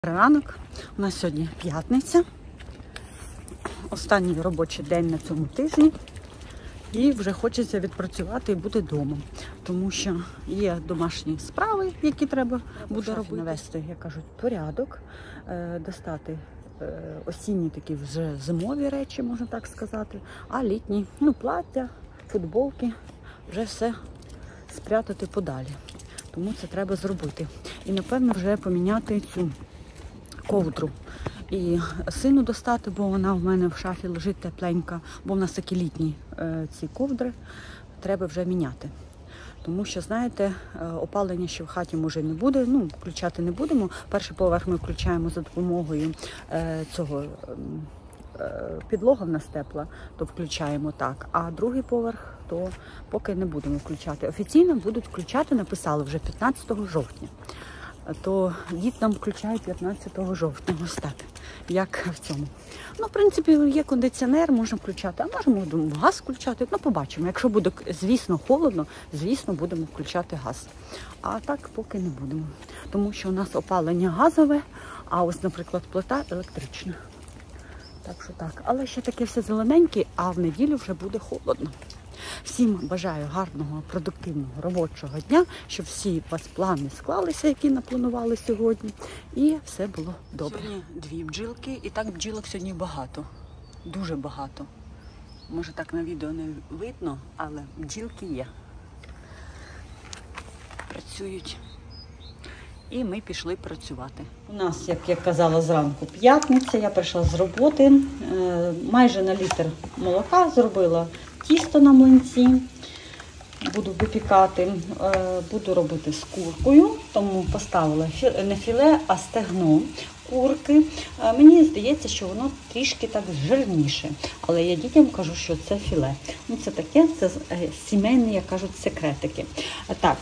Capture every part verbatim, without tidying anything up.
Ранок, у нас сьогодні п'ятниця, останній робочий день на цьому тижні, і вже хочеться відпрацювати і бути вдома, тому що є домашні справи, які треба буде робити. Навести, як кажуть, порядок, достати осінні такі вже зимові речі, можна так сказати, а літні, ну, плаття, футболки, вже все спрятати подалі. Тому це треба зробити. І, напевно, вже поміняти цю ковдру. І сину достати, бо вона в мене в шафі лежить тепленька, бо в нас такі літні е, ці ковдри, треба вже міняти. Тому що, знаєте, опалення ще в хаті може не буде, ну, включати не будемо. Перший поверх ми включаємо за допомогою е, цього, е, підлога в нас тепла, то включаємо так, а другий поверх, то поки не будемо включати. Офіційно будуть включати, написали вже п'ятнадцятого жовтня. То дід нам включає п'ятнадцятого жовтня, ось так, як в цьому. Ну, в принципі, є кондиціонер, можна включати, а можемо газ включати, ну, побачимо. Якщо буде, звісно, холодно, звісно, будемо включати газ. А так поки не будемо, тому що у нас опалення газове, а ось, наприклад, плита електрична. Так що так, але ще таке все зелененьке, а в неділю вже буде холодно. Всім бажаю гарного, продуктивного робочого дня, щоб всі у вас плани склалися, які напланували сьогодні, і все було добре. Сьогодні дві бджілки, і так бджілок сьогодні багато, дуже багато. Може так на відео не видно, але бджілки є. Працюють. І ми пішли працювати. У нас, як я казала, зранку п'ятниця, я прийшла з роботи, майже на літр молока зробила тісто на млинці, буду випікати, буду робити з куркою, тому поставила не філе, а стегно курки. Мені здається, що воно трішки так жирніше, але я дітям кажу, що це філе. Ну, це таке, це сімейні, як кажуть, секретики. Так,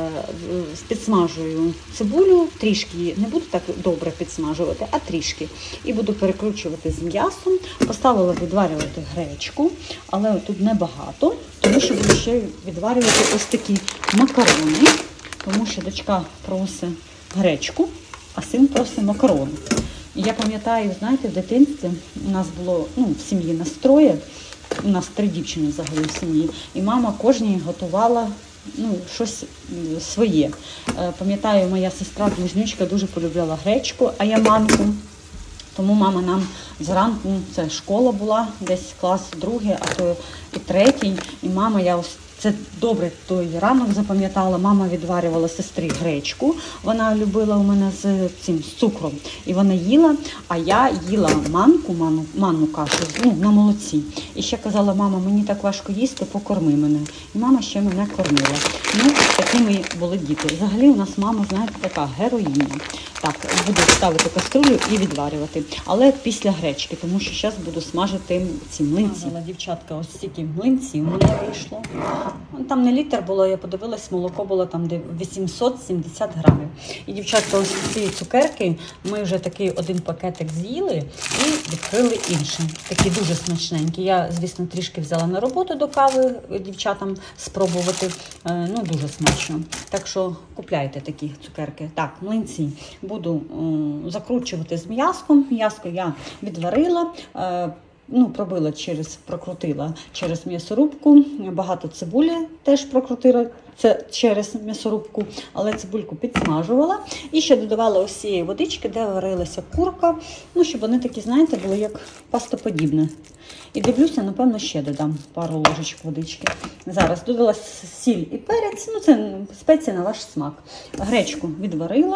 підсмажую цибулю, трішки, не буду так добре підсмажувати, а трішки. І буду перекручувати з м'ясом. Поставила відварювати гречку, але тут небагато, тому що буду ще відварювати ось такі макарони, тому що дочка просить гречку, а син просить макарони. І я пам'ятаю, знаєте, в дитинстві у нас було, ну, в сім'ї настроє, у нас три дівчини взагалі в сім'ї, і мама кожній готувала, ну, щось своє. Пам'ятаю, моя сестра-близнючка дуже полюбляла гречку, а я манку. Тому мама нам зранку, це школа була, десь клас другий, а то і третій, і мама, я ось це добре той ранок запам'ятала, мама відварювала сестрі гречку, вона любила у мене з цим з цукром, і вона їла, а я їла манку, ману, манну кашу, ну, на молоці. І ще казала, мама, мені так важко їсти, покорми мене. І мама ще мене кормила. Ну, такі ми були діти. Взагалі у нас мама, знаєте, така героїня. Так, буду ставити каструлю і відварювати, але після гречки, тому що зараз буду смажити ці млинці. Дівчатка, ось стільки млинців у мене вийшло. Там не літр було, я подивилась, молоко було там де вісімсот сімдесят грамів. І, дівчатка, ось ці цукерки, ми вже такий один пакетик з'їли і відкрили інший. Такі дуже смачненькі. Я, звісно, трішки взяла на роботу до кави дівчатам спробувати. Ну, дуже смачно. Так що купляйте такі цукерки. Так, млинці буду е, закручувати з м'яском. М'яско я відварила, е, ну, пробила через, прокрутила через м'ясорубку. Багато цибулі теж прокрутила це через м'ясорубку, але цибульку підсмажувала. І ще додавала ось цієї водички, де варилася курка, ну, щоб вони такі, знаєте, були як пастоподібне. І дивлюся, напевно, ще додам пару ложечок водички. Зараз додала сіль і перець, ну, це спеція на ваш смак. Гречку відварила.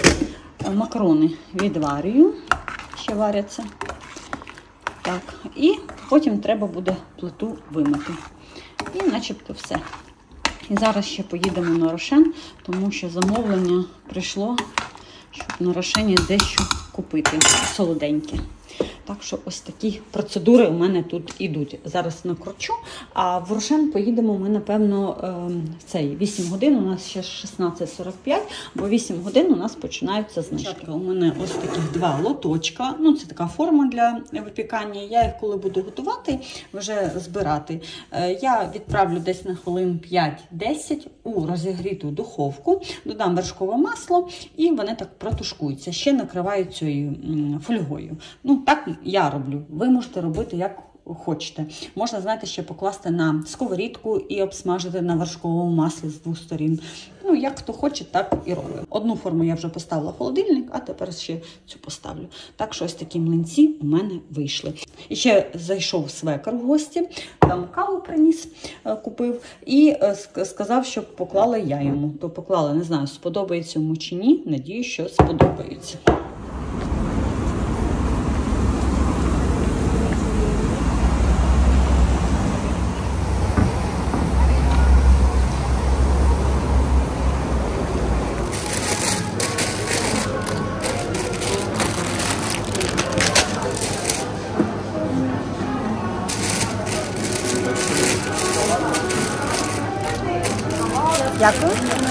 Макарони відварюю, ще варяться. Так, і потім треба буде плиту вимити. І начебто все. І зараз ще поїдемо на Рошен, тому що замовлення прийшло, щоб на Рошені дещо купити солоденьке. Так що ось такі процедури у мене тут ідуть. Зараз накручу, а в Рошен поїдемо ми, напевно, в цей вісім годин, у нас ще шістнадцять сорок п'ять, бо вісім годин у нас починаються знижки. У мене ось таких два лоточка, ну це така форма для випікання. Я їх, коли буду готувати, вже збирати, я відправлю десь на хвилин п'ять-десять у розігріту духовку, додам вершкове масло і вони так протушкуються. Ще накриваю цією фольгою. Ну, так я роблю. Ви можете робити як хочете. Можна, знаєте, ще покласти на сковорідку і обсмажити на вершковому маслі з двох сторін. Ну, як хто хоче, так і робить. Одну форму я вже поставила в холодильник, а тепер ще цю поставлю. Так що ось такі млинці у мене вийшли. І ще зайшов свекор в гості, там каву приніс, купив і сказав, щоб поклала я йому. То поклала, не знаю, сподобається йому чи ні. Надію, що сподобається. Дякую.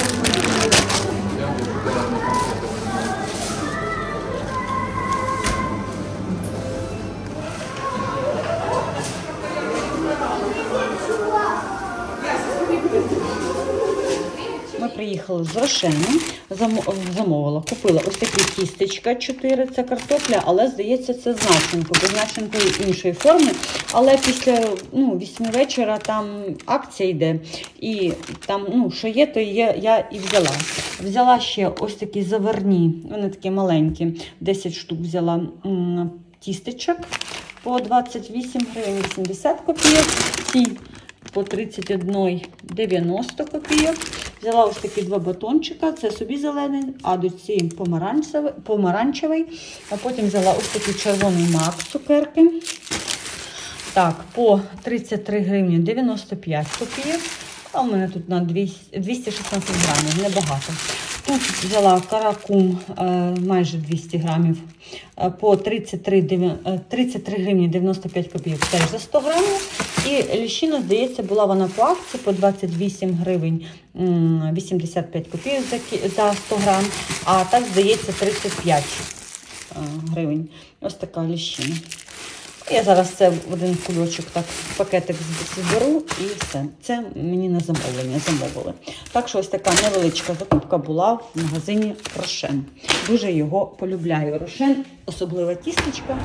Ми приїхали з Рошену, замовила, купила ось такі тістечка чотири, це картопля, але, здається, це з начинкою, бо з начинкою іншої форми. Але після ну, вісьми вечора там акція йде, і там, ну, що є, то є, я і взяла. Взяла ще ось такі заварні, вони такі маленькі, десять штук взяла м тістечок по двадцять вісім гривень вісімдесят копійок, ці по тридцять один дев'яносто копійок. Взяла ось такі два батончика, це собі зелений, а до ці помаранчевий, помаранчевий. А потім взяла ось такий червоний мак цукерки. Так, по тридцять три гривні дев'яносто п'ять копійок. А у мене тут на двісті шістнадцять грамів, небагато. Тут взяла каракум майже двісті грамів по тридцять три гривні дев'яносто п'ять копійок, теж за сто грамів. І ліщина, здається, була вона по акції по двадцять вісім гривень вісімдесят п'ять копійок за сто грам, а так, здається, тридцять п'ять гривень. Ось така ліщина. Я зараз це в один кульочок так пакетик зберу і все. Це мені на замовлення замовили. Так що ось така невеличка закупка була в магазині Рошен. Дуже його полюбляю. Рошен, особлива тістечка.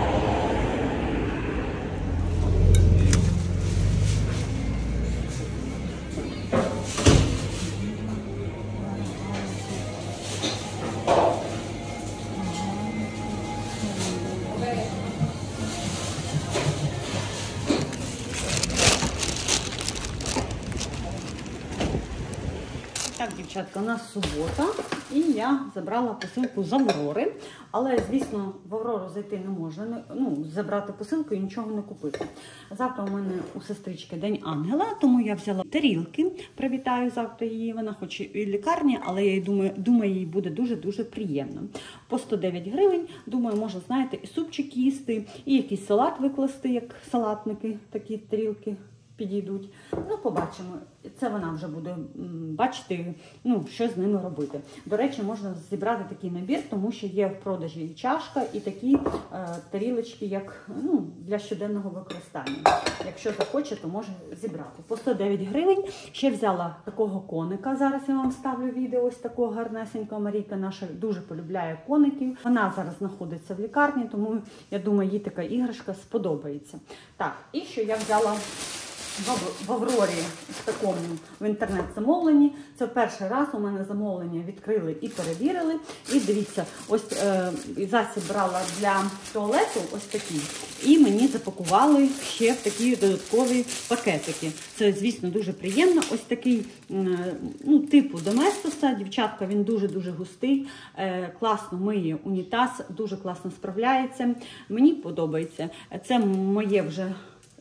Так, дівчатка, у нас субота, і я забрала посилку з Аврори. Але, звісно, в Аврору зайти не можна, ну, забрати посилку і нічого не купити. Завтра у мене у сестрички День Ангела, тому я взяла тарілки, привітаю завтра її. Вона хоч і в лікарні, але я думаю, думаю, їй буде дуже-дуже приємно. По сто дев'ять гривень, думаю, можна, знаєте, і супчик їсти, і якийсь салат викласти, як салатники, такі тарілки підійдуть. Ну, побачимо. Це вона вже буде бачити, ну, що з ними робити. До речі, можна зібрати такий набір, тому що є в продажі і чашка, і такі е, тарілочки, як, ну, для щоденного використання. Якщо захоче, то може зібрати. По сто дев'ять гривень. Ще взяла такого коника. Зараз я вам ставлю відео ось такого гарнесенького. Марійка наша дуже полюбляє коників. Вона зараз знаходиться в лікарні, тому я думаю, їй така іграшка сподобається. Так, і що я взяла в Аврорі в такому в інтернет-замовленні. Це перший раз у мене замовлення відкрили і перевірили. І дивіться, ось е, засіб брала для туалету, ось такий. І мені запакували ще в такі додаткові пакетики. Це, звісно, дуже приємно. Ось такий, е, ну, типу Доместоса. Дівчатка, він дуже-дуже густий, е, класно миє унітаз, дуже класно справляється. Мені подобається. Це моє вже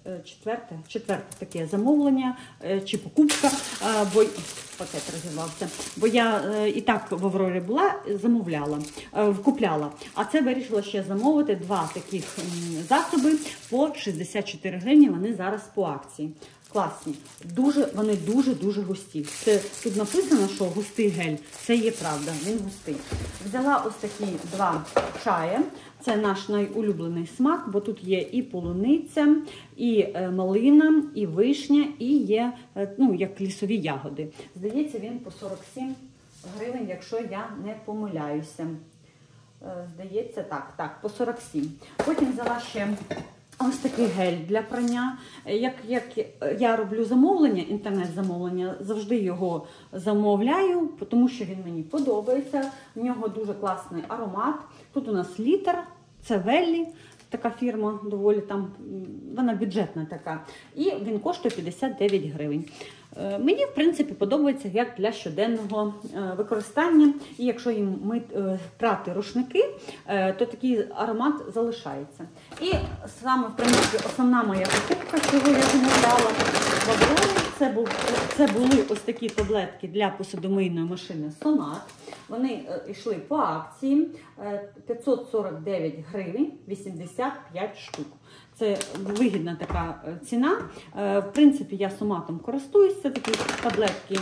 четверте, четверте таке замовлення чи покупка, бо пакет розірвався. Бо я і так в Аврорі була, замовляла, купляла. А це вирішила ще замовити два таких засоби по шістдесят чотири гривні. Вони зараз по акції. Класні. Дуже, вони дуже-дуже густі. Це, тут написано, що густий гель. Це є правда, він густий. Взяла ось такі два чаї. Це наш найулюблений смак, бо тут є і полуниця, і малина, і вишня, і є, ну, як лісові ягоди. Здається, він по сорок сім гривень, якщо я не помиляюся. Здається, так, так, по сорок сім. Потім взяла ще ось такий гель для прання. Як, як я роблю замовлення, інтернет-замовлення, завжди його замовляю, тому що він мені подобається. В нього дуже класний аромат. Тут у нас літр, це Веллі, така фірма, доволі там, вона бюджетна така. І він коштує п'ятдесят дев'ять гривень. Мені, в принципі, подобається як для щоденного використання. І якщо їм мити, прати рушники, то такий аромат залишається. І саме, в принципі, основна моя покупка, чого я замовляла в Аврорі, це, був, це були ось такі таблетки для посудомийної машини Сонат. Вони йшли по акції, п'ятсот сорок дев'ять гривень, вісімдесят п'ять штук. Це вигідна така ціна. В принципі, я Соматом користуюся. Це такі таблетки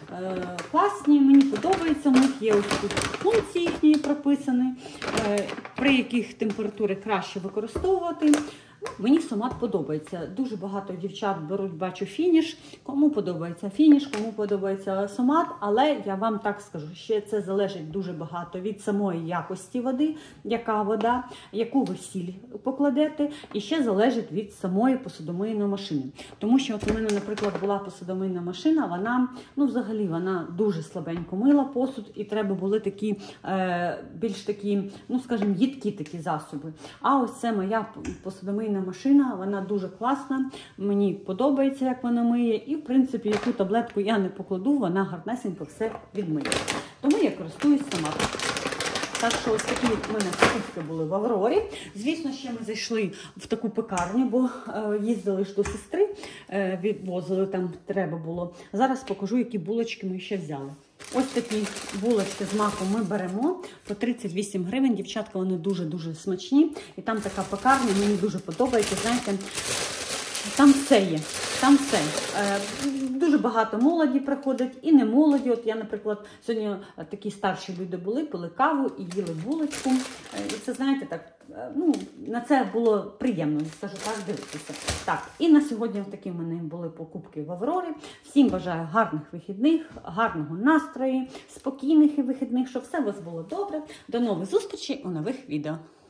класні, мені подобається. У них є ось тут функції їхні прописані, при яких температури краще використовувати. Мені Сомат подобається. Дуже багато дівчат беруть, бачу, фініш. Кому подобається фініш, кому подобається Сомат. Але я вам так скажу, що це залежить дуже багато від самої якості води, яка вода, яку ви сіль покладете. І ще залежить від самої посудомийної машини. Тому що от у мене, наприклад, була посудомийна машина, вона, ну взагалі, вона дуже слабенько мила посуд. І треба були такі, е, більш такі, ну скажімо, їдкі такі засоби. А ось це моя посудомийна машина, вона дуже класна, мені подобається, як вона миє, і, в принципі, яку таблетку я не покладу, вона гарнесенько все відмиє. Тому я користуюсь Соматом. Так що ось такі в мене покупки були в Аврорі. Звісно, ще ми зайшли в таку пекарню, бо е, їздили ж до сестри, е, відвозили, там треба було. Зараз покажу, які булочки ми ще взяли. Ось такі булочки з маком ми беремо по тридцять вісім гривень. Дівчатка, вони дуже-дуже смачні. І там така пекарня, мені дуже подобається. Знаєте, там все є. Там все. Е, дуже багато молоді приходить і не молоді. От я, наприклад, сьогодні такі старші люди були, пили каву і їли булочку. Е, і це, знаєте, так, е, ну, на це було приємно, скажу так, дивитися. Так, і на сьогодні такі в мене були покупки в Аврорі. Всім бажаю гарних вихідних, гарного настрою, спокійних і вихідних, щоб все у вас було добре. До нових зустрічей у нових відео.